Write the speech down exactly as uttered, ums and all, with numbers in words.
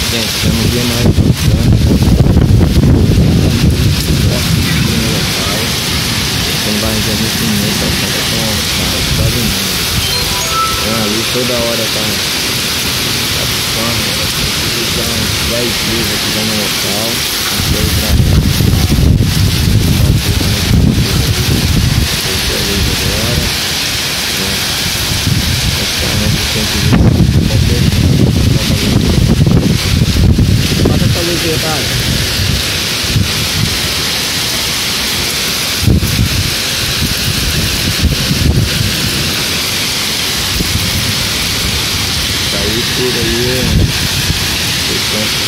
Gente, estamos demais bastante no local. Tem vários investimentos, a conta com todo mundo. Então ali toda hora tá tá buscando, são dez dias aqui no local. Aqui pra agora. Praticamente tem que vir bota essa luz aí, cara. Tá aí tudo aí.